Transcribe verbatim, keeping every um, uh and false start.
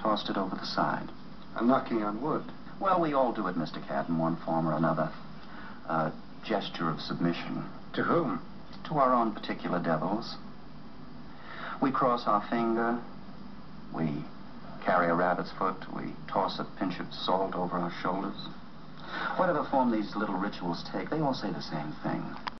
tossed it over the side. I'm knocking on wood. Well, we all do it, Mister Cat, in one form or another. A gesture of submission. To whom? To our own particular devils. We cross our finger, we carry a rabbit's foot, we toss a pinch of salt over our shoulders. Whatever form these little rituals take, they all say the same thing.